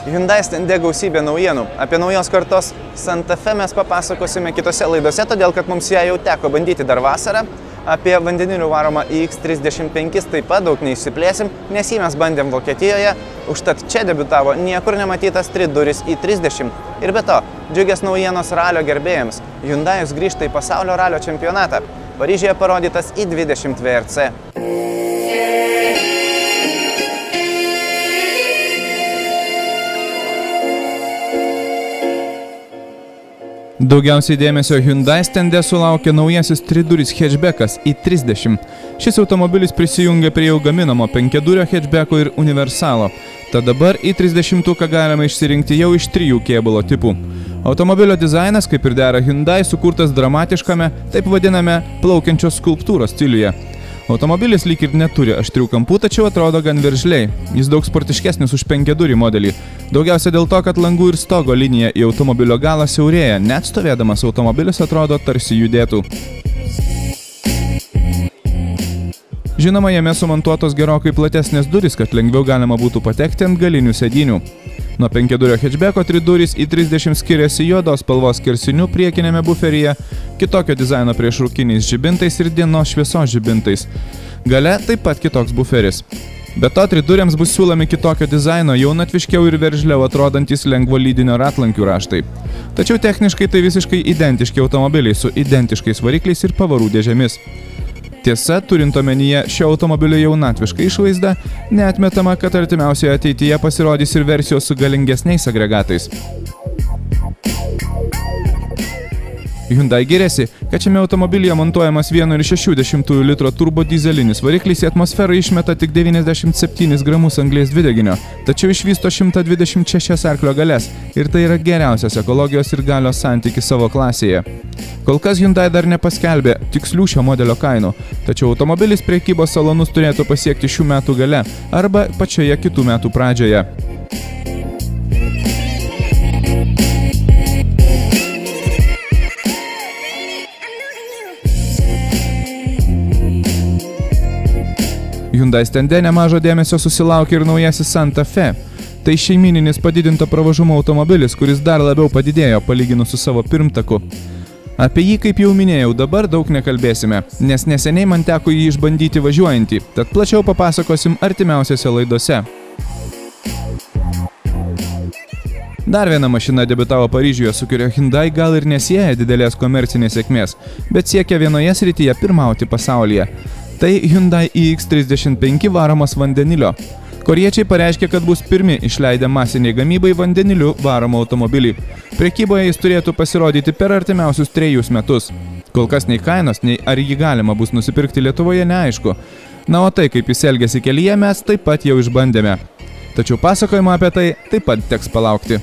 Hyundai stende gausybė naujienų. Apie naujos kartos Santa Fe mes papasakosime kitose laidose, todėl kad mums ją jau teko bandyti dar vasarą. Apie vandeniliu varomą iX35 taip pat daug neišsiplėsim, nes jį mes bandėm Vokietijoje, užtat čia debiutavo niekur nematytas triduris i30. Ir be to, džiugios naujienos ralio gerbėjams. Hyundai'us grįžta į pasaulio ralio čempionatą. Paryžiuje parodytas i20 VRC. Daugiausiai dėmesio Hyundai stende sulaukė naujasis triduris hatchbackas i30. Šis automobilis prisijungia prie jau gaminamo 5-durio hatchbacko ir universalo. Tad dabar i30 galima išsirinkti jau iš 3 kėbulo tipų. Automobilio dizainas, kaip ir dera Hyundai, sukurtas dramatiškame, taip vadiname, plaukiančios skulptūros stiliuje. Automobilis lyg ir neturi aštrių kampų, tačiau atrodo gan veržliai. Jis daug sportiškesnis už 5-durį modelį. Daugiausia dėl to, kad langų ir stogo linija į automobilio galą siaurėja, net stovėdamas automobilis atrodo tarsi judėtų. Žinoma, jame sumontuotos gerokai platesnės durys, kad lengviau galima būtų patekti ant galinių sėdynių. Nuo 5-durio hatchbacko triduris i30 skiriasi juodos spalvos skersiniu priekinėme buferyje, kitokio dizaino priešrūkiniais žibintais ir dienos šviesos žibintais. Gale taip pat kitoks buferis. Be to, triduriams bus siūlomi kitokio dizaino, jaunatviškiau ir veržliau atrodantis lengvo lydinio ratlankių raštai. Tačiau techniškai tai visiškai identiški automobiliai su identiškais varikliais ir pavarų dėžėmis. Tiesa, turint omenyje šio automobilio jaunatvišką išvaizdą, neatmetama, kad artimiausioje ateityje pasirodys ir versijos su galingesniais agregatais. Hyundai giriasi, kad šiame automobilyje montuojamas 1,6 litro turbo dizelinis variklis į atmosferą išmeta tik 97 gramus anglies dvideginio, tačiau išvysto 126 arklio galias ir tai yra geriausias ekologijos ir galios santykis savo klasėje. Kol kas Hyundai dar nepaskelbė tikslių šio modelio kainų, tačiau automobilis prekybos salonus turėtų pasiekti šių metų gale arba pačioje kitų metų pradžioje. Hyundai stende nemažo dėmesio susilaukė ir naujasis Santa Fe. Tai šeimyninis padidinto pravažumo automobilis, kuris dar labiau padidėjo palyginus su savo pirmtaku. Apie jį, kaip jau minėjau, dabar daug nekalbėsime, nes neseniai man teko jį išbandyti važiuojantį, tad plačiau papasakosim artimiausiose laidose. Dar viena mašina debiutavo Paryžiuje, su kuria Hyundai gal ir nesieja didelės komercinės sėkmės, bet siekia vienoje srityje pirmauti pasaulyje. Tai Hyundai iX35 varomas vandenilio. Korėjiečiai pareiškė, kad bus pirmi išleidę masiniai gamybai vandeniliu varomą automobilį. Prekyboje jis turėtų pasirodyti per artimiausius 3 metus. Kol kas nei kainos, nei ar jį galima bus nusipirkti Lietuvoje neaišku. Na, o tai, kaip jis elgiasi kelyje, mes taip pat jau išbandėme. Tačiau pasakojimą apie tai taip pat teks palaukti.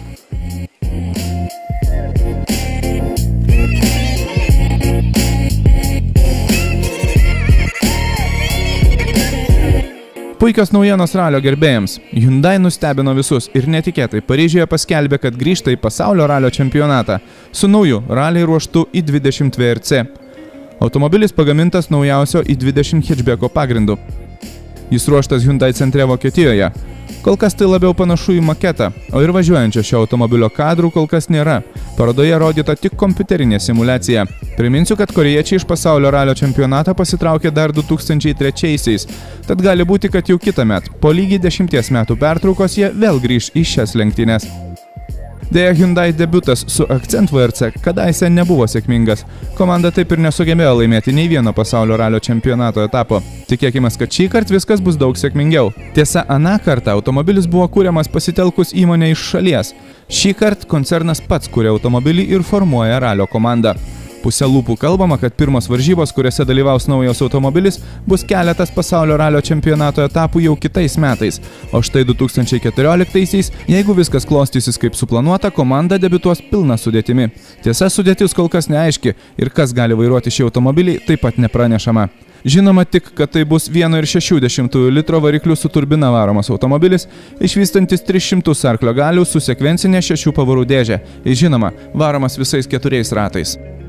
Puikios naujienos ralio gerbėjams. Hyundai nustebino visus ir netikėtai Paryžiuje paskelbė, kad grįžta į pasaulio ralio čempionatą su nauju raliai ruoštu i20 VRC. Automobilis pagamintas naujausio i20 hatchbacko pagrindu. Jis ruoštas Hyundai centre Vokietijoje. Kol kas tai labiau panašu į maketą, o ir važiuojančio šio automobilio kadrų kol kas nėra. Parodoje rodyta tik kompiuterinė simulacija. Priminsiu, kad korėjiečiai iš pasaulio ralio čempionatą pasitraukė dar 2003-aisiais, tad gali būti, kad jau kitąmet, po lygiai 10 metų pertraukos, jie vėl grįš į šias lenktynes. Deja, Hyundai debiutas su Accent VRC kadaise nebuvo sėkmingas. Komanda taip ir nesugebėjo laimėti nei vieno pasaulio ralio čempionato etapo. Tikėkime, kad šį kartą viskas bus daug sėkmingiau. Tiesa, aną kartą automobilis buvo kuriamas pasitelkus įmonę iš šalies. Šį kartą koncernas pats kuria automobilį ir formuoja ralio komandą. Pusę lūpų kalbama, kad pirmos varžybos, kuriuose dalyvaus naujas automobilis, bus keletas pasaulio ralio čempionato etapų jau kitais metais. O štai 2014-aisiais, jeigu viskas klostysis kaip suplanuota, komanda debiutuos pilna sudėtimi. Tiesa, sudėtis kol kas neaiški ir kas gali vairuoti šį automobilį, taip pat nepranešama. Žinoma tik, kad tai bus 1,6 litro variklių su turbina varomas automobilis, išvystantis 300 arklio galių su sekvencinė 6 pavarų dėžė ir žinoma, varomas visais 4 ratais.